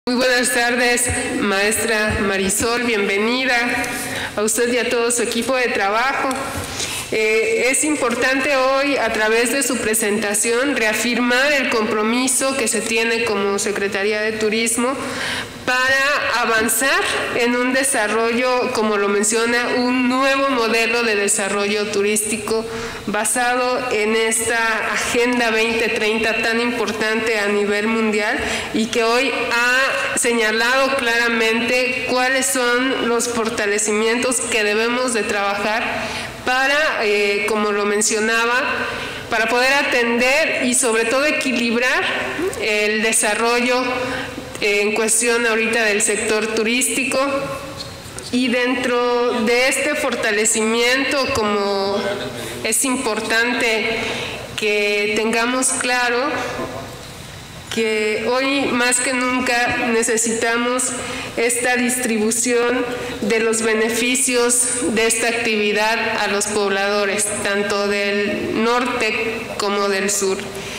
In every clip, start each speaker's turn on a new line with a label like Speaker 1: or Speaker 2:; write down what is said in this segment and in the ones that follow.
Speaker 1: Muy buenas tardes, maestra Marisol, bienvenida a usted y a todo su equipo de trabajo. Es importante hoy, a través de su presentación, reafirmar el compromiso que se tiene como Secretaría de Turismo para avanzar en un desarrollo, como lo menciona, un nuevo modelo de desarrollo turístico basado en esta Agenda 2030 tan importante a nivel mundial y que hoy ha señalado claramente cuáles son los fortalecimientos que debemos de trabajar para, como lo mencionaba, para poder atender y sobre todo equilibrar el desarrollo en cuestión ahorita del sector turístico. Y dentro de este fortalecimiento, como es importante que tengamos claro que hoy más que nunca necesitamos esta distribución de los beneficios de esta actividad a los pobladores, tanto del norte como del sur.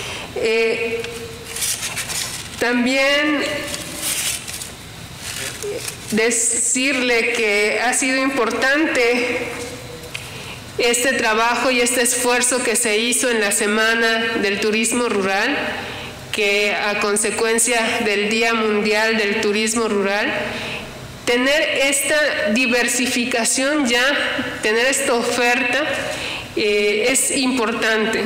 Speaker 1: También decirle que ha sido importante este trabajo y este esfuerzo que se hizo en la Semana del Turismo Rural, que a consecuencia del Día Mundial del Turismo Rural, tener esta diversificación ya, tener esta oferta es importante.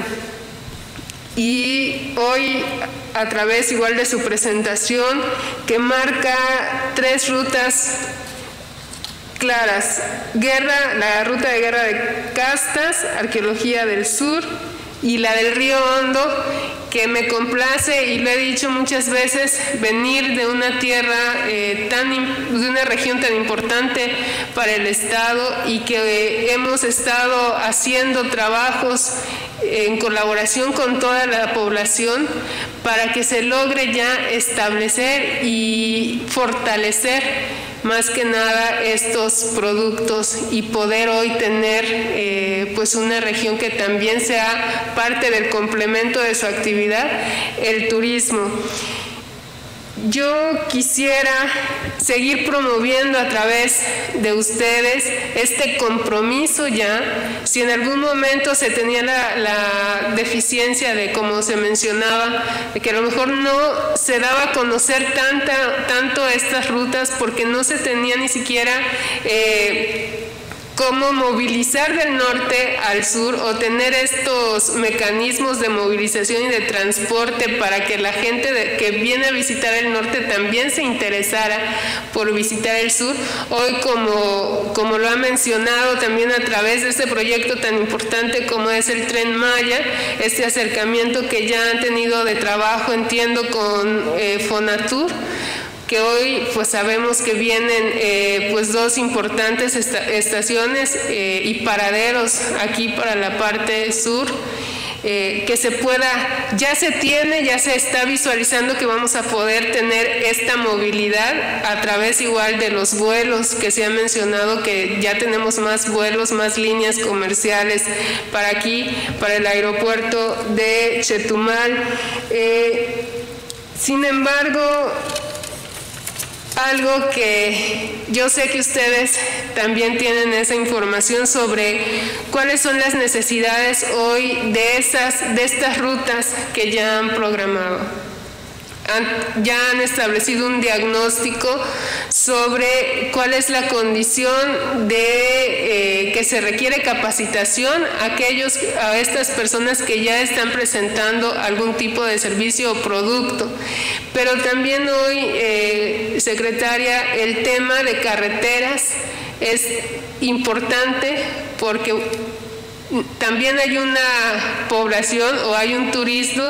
Speaker 1: Y hoy, a través igual de su presentación, que marca 3 rutas claras: la ruta de Guerra de Castas, Arqueología del Sur, y la del Río Hondo, que me complace, y lo he dicho muchas veces, venir de una tierra, de una región tan importante para el Estado, y que hemos estado haciendo trabajos en colaboración con toda la población para que se logre ya establecer y fortalecer más que nada estos productos y poder hoy tener pues una región que también sea parte del complemento de su actividad, el turismo. Yo quisiera seguir promoviendo a través de ustedes este compromiso ya. Si en algún momento se tenía la deficiencia de, como se mencionaba, de que a lo mejor no se daba a conocer tanto estas rutas porque no se tenía ni siquiera cómo movilizar del norte al sur o tener estos mecanismos de movilización y de transporte para que la gente que viene a visitar el norte también se interesara por visitar el sur. Hoy, como lo ha mencionado también a través de este proyecto tan importante como es el Tren Maya, este acercamiento que ya han tenido de trabajo, entiendo, con Fonatur, que hoy pues sabemos que vienen pues 2 importantes estaciones y paraderos aquí para la parte sur, que se pueda, ya se está visualizando que vamos a poder tener esta movilidad a través igual de los vuelos que se ha mencionado, que ya tenemos más vuelos, más líneas comerciales para aquí, para el aeropuerto de Chetumal. Sin embargo, algo que yo sé que ustedes también tienen esa información sobre cuáles son las necesidades hoy de estas rutas que ya han programado. Ya han establecido un diagnóstico sobre cuál es la condición de que se requiere capacitación a estas personas que ya están presentando algún tipo de servicio o producto. Pero también hoy, secretaria, el tema de carreteras es importante porque también hay una población o hay un turismo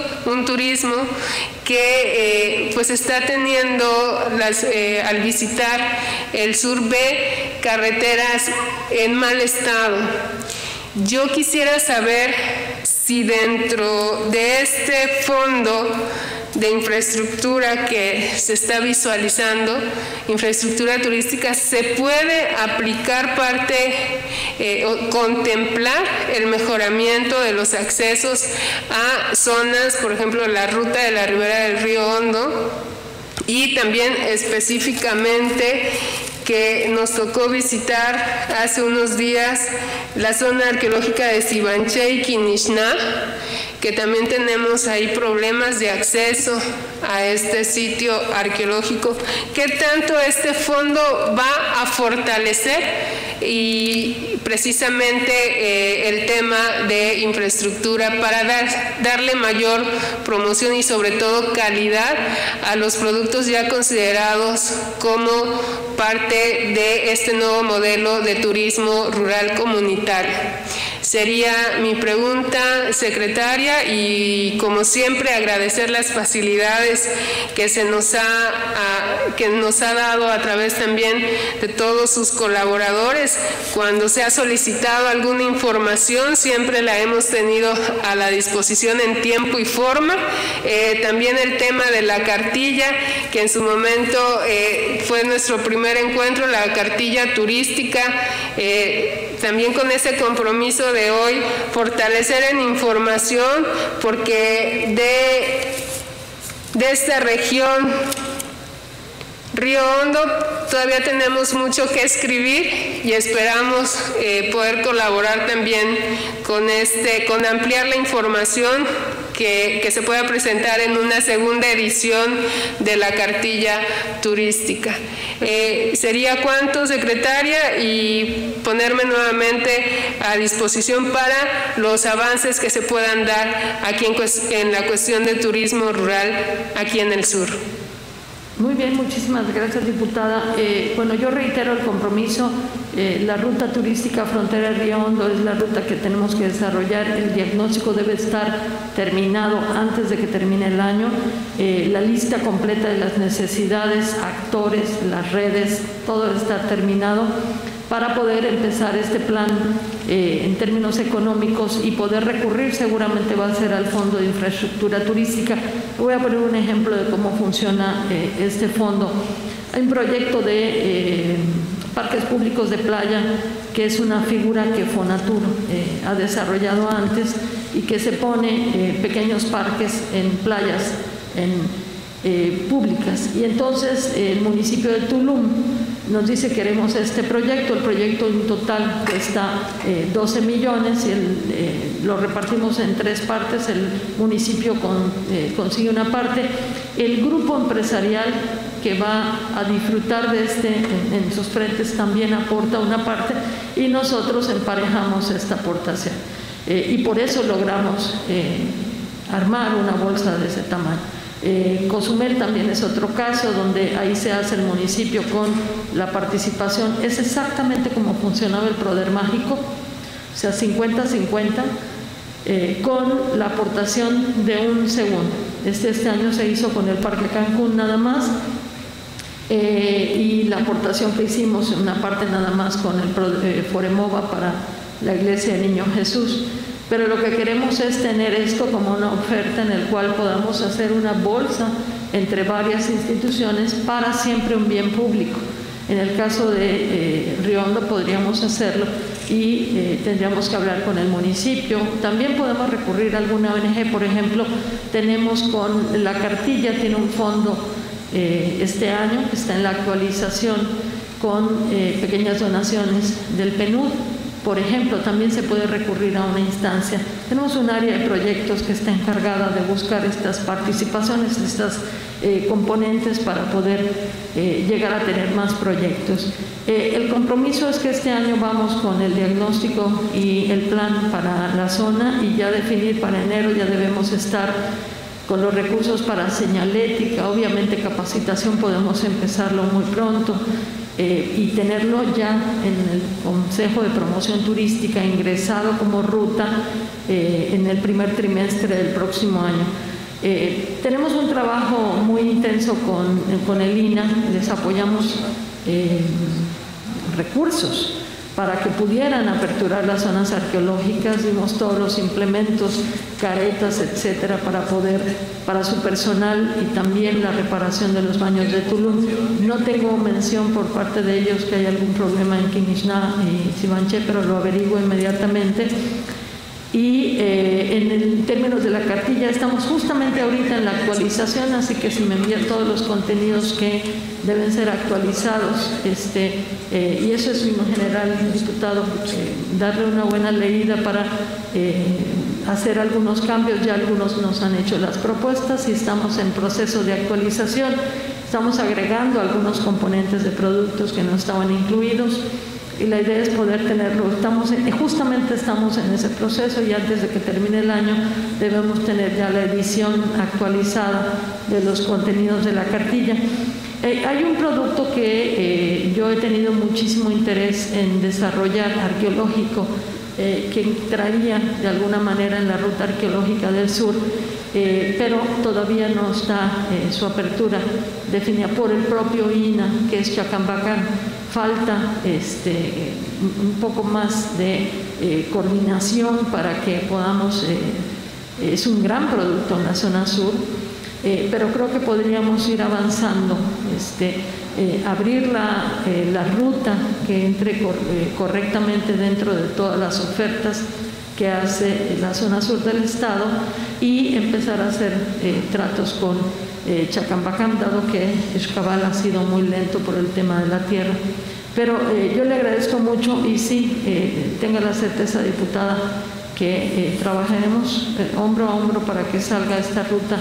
Speaker 1: que pues está teniendo al visitar el sur B carreteras en mal estado. Yo quisiera saber si dentro de este fondo de infraestructura que se está visualizando, infraestructura turística, se puede aplicar o contemplar el mejoramiento de los accesos a zonas, por ejemplo, la ruta de la ribera del Río Hondo, y también específicamente que nos tocó visitar hace unos días la zona arqueológica de Sivanché y Quinixná, que también tenemos ahí problemas de acceso a este sitio arqueológico. ¿Qué tanto este fondo va a fortalecer? Y precisamente el tema de infraestructura para darle mayor promoción y sobre todo calidad a los productos ya considerados como parte de este nuevo modelo de turismo rural comunitario. Sería mi pregunta, secretaria, y como siempre agradecer las facilidades que nos ha dado a través también de todos sus colaboradores. Cuando se ha solicitado alguna información, siempre la hemos tenido a la disposición en tiempo y forma. También el tema de la cartilla, que en su momento fue nuestro primer encuentro, la cartilla turística, también con ese compromiso de hoy, fortalecer en información, porque de esta región Río Hondo todavía tenemos mucho que escribir y esperamos poder colaborar también con ampliar la información que se pueda presentar en una segunda edición de la cartilla turística. ¿Sería cuánto, secretaria? Y ponerme nuevamente a disposición para los avances que se puedan dar aquí en la cuestión de turismo rural aquí en el sur.
Speaker 2: Muy bien, muchísimas gracias, diputada. Bueno, yo reitero el compromiso. La ruta turística frontera de Río Hondo es la ruta que tenemos que desarrollar. El diagnóstico debe estar terminado antes de que termine el año. La lista completa de las necesidades, actores, las redes, todo debe estar terminado para poder empezar este plan en términos económicos y poder recurrir, seguramente va a ser al Fondo de Infraestructura Turística. Voy a poner un ejemplo de cómo funciona este fondo. Hay un proyecto de parques públicos de playa, que es una figura que Fonatur ha desarrollado antes y que se pone pequeños parques en playas públicas. Y entonces el municipio de Tulum nos dice: queremos este proyecto. El proyecto en total cuesta 12 millones y lo repartimos en 3 partes. El municipio consigue una parte. El grupo empresarial que va a disfrutar de en sus frentes también aporta una parte y nosotros emparejamos esta aportación. Y por eso logramos armar una bolsa de ese tamaño. Cozumel también es otro caso donde ahí se hace el municipio con la participación. Es exactamente como funcionaba el Proder Mágico, o sea, 50-50, con la aportación de un segundo. Este año se hizo con el Parque Cancún nada más, y la aportación que hicimos, una parte nada más con el Foremova para la Iglesia del Niño Jesús. Pero lo que queremos es tener esto como una oferta en el cual podamos hacer una bolsa entre varias instituciones para siempre un bien público. En el caso de Río Hondo podríamos hacerlo y tendríamos que hablar con el municipio. También podemos recurrir a alguna ONG, por ejemplo, tenemos con la cartilla, tiene un fondo este año que está en la actualización con pequeñas donaciones del PNUD. Por ejemplo, también se puede recurrir a una instancia. Tenemos un área de proyectos que está encargada de buscar estas participaciones, estas componentes para poder llegar a tener más proyectos. El compromiso es que este año vamos con el diagnóstico y el plan para la zona y ya definir para enero ya debemos estar con los recursos para señalética. Obviamente capacitación podemos empezarlo muy pronto. Y tenerlo ya en el Consejo de Promoción Turística ingresado como ruta en el primer trimestre del próximo año. Tenemos un trabajo muy intenso con el INAH, les apoyamos recursos para que pudieran aperturar las zonas arqueológicas, dimos todos los implementos, caretas, etcétera, para su personal y también la reparación de los baños de Tulum. No tengo mención por parte de ellos que hay algún problema en Quinixná y Sivanché, pero lo averiguo inmediatamente. Y en términos de la cartilla estamos justamente ahorita en la actualización, así que si me envían todos los contenidos que deben ser actualizados, y eso es en general, diputado, darle una buena leída para hacer algunos cambios. Ya algunos nos han hecho las propuestas y estamos en proceso de actualización. Estamos agregando algunos componentes de productos que no estaban incluidos. Y la idea es poder tenerlo. Justamente estamos en ese proceso y antes de que termine el año debemos tener ya la edición actualizada de los contenidos de la cartilla. Hay un producto que yo he tenido muchísimo interés en desarrollar, arqueológico, que entraría de alguna manera en la ruta arqueológica del sur, pero todavía no está su apertura definida por el propio INAH, que es Chacambacán. Falta un poco más de coordinación para que podamos, es un gran producto en la zona sur, pero creo que podríamos ir avanzando, abrir la ruta que entre correctamente dentro de todas las ofertas que hace la zona sur del estado y empezar a hacer tratos con Chacambacán, dado que Xcabal ha sido muy lento por el tema de la tierra. Pero yo le agradezco mucho y sí, tenga la certeza, diputada, que trabajaremos hombro a hombro para que salga esta ruta.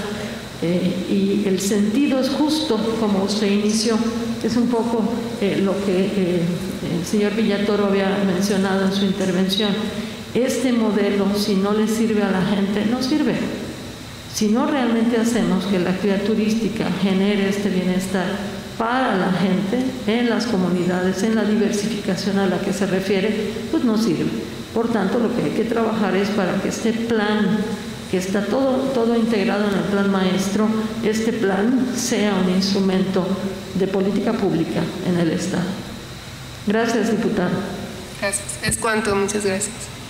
Speaker 2: Y el sentido es justo como usted inició, es un poco lo que el señor Villatoro había mencionado en su intervención. Este modelo, si no le sirve a la gente, no sirve. Si no realmente hacemos que la actividad turística genere este bienestar para la gente, en las comunidades, en la diversificación a la que se refiere, pues no sirve. Por tanto, lo que hay que trabajar es para que este plan, que está todo integrado en el plan maestro, este plan sea un instrumento de política pública en el Estado. Gracias, diputado.
Speaker 1: Gracias. Es cuanto. Muchas gracias.